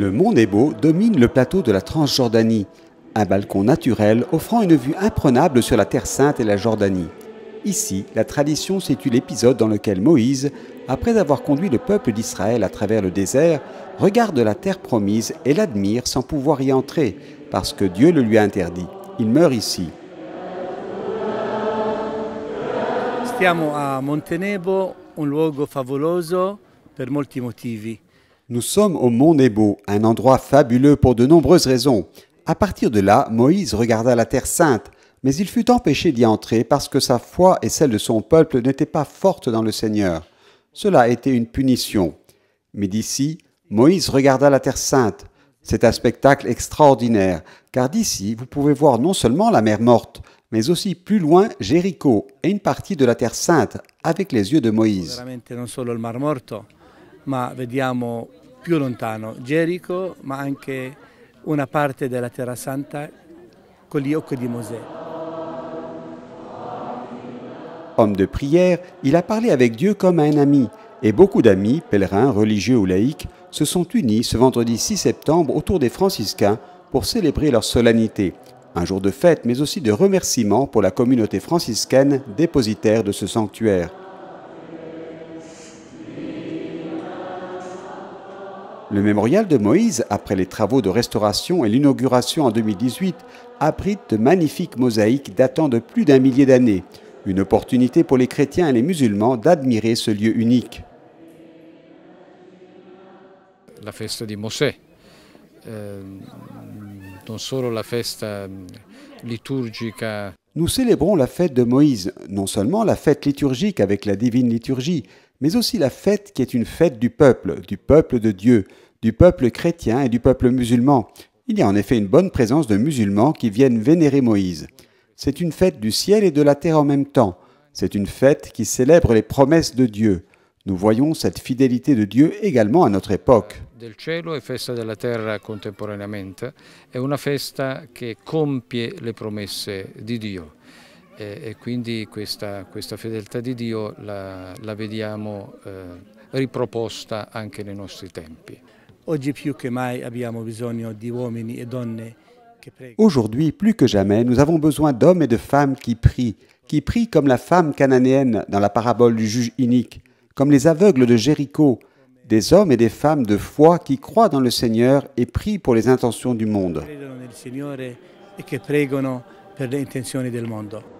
Le mont Nebo domine le plateau de la Transjordanie, un balcon naturel offrant une vue imprenable sur la Terre Sainte et la Jordanie. Ici, la tradition situe l'épisode dans lequel Moïse, après avoir conduit le peuple d'Israël à travers le désert, regarde la terre promise et l'admire sans pouvoir y entrer, parce que Dieu le lui a interdit. Il meurt ici. Stiamo a Monte Nebo, un luogo favoloso per molti motivi. Nous sommes au mont Nebo, un endroit fabuleux pour de nombreuses raisons. À partir de là, Moïse regarda la terre sainte, mais il fut empêché d'y entrer parce que sa foi et celle de son peuple n'étaient pas fortes dans le Seigneur. Cela a été une punition. Mais d'ici, Moïse regarda la terre sainte. C'est un spectacle extraordinaire, car d'ici, vous pouvez voir non seulement la mer morte, mais aussi plus loin Jéricho et une partie de la terre sainte avec les yeux de Moïse. Veramente non solo il Mar Morto, ma vediamo più lontano Gerico, ma anche una parte della Terra Santa con gli occhi di Mosè. Homme de prière, il a parlé avec Dieu comme un ami, et beaucoup d'amis, pèlerins, religieux ou laïcs, se sont unis ce vendredi 6 septembre autour des franciscains pour célébrer leur solennité. Un jour de fête, mais aussi de remerciement pour la communauté franciscaine dépositaire de ce sanctuaire. Le mémorial de Moïse, après les travaux de restauration et l'inauguration en 2018, abrite de magnifiques mosaïques datant de plus d'1 millier d'années. Une opportunité pour les chrétiens et les musulmans d'admirer ce lieu unique. La festa di Mosè, non solo la festa liturgica. Nous célébrons la fête de Moïse, non seulement la fête liturgique avec la divine liturgie, mais aussi la fête qui est une fête du peuple de Dieu, du peuple chrétien et du peuple musulman. Il y a en effet une bonne présence de musulmans qui viennent vénérer Moïse. C'est une fête du ciel et de la terre en même temps. C'est une fête qui célèbre les promesses de Dieu. Nous voyons cette fidélité de Dieu également à notre époque. Del cielo e festa della terra contemporaneamente, è una festa che compie le promesse di Dio e quindi questa fedeltà di Dio la vediamo riproposta anche nei nostri tempi. Oggi più che mai abbiamo bisogno di uomini e donne che pregano. Aujourd'hui, plus que jamais, nous avons besoin d'hommes et de femmes qui prient comme la femme cananéenne dans la parabole du juge inique, comme les aveugles de Jéricho, des hommes et des femmes de foi qui croient dans le Seigneur et prient pour les intentions du monde. Credono nel Signore e che pregano per le intenzioni del mondo.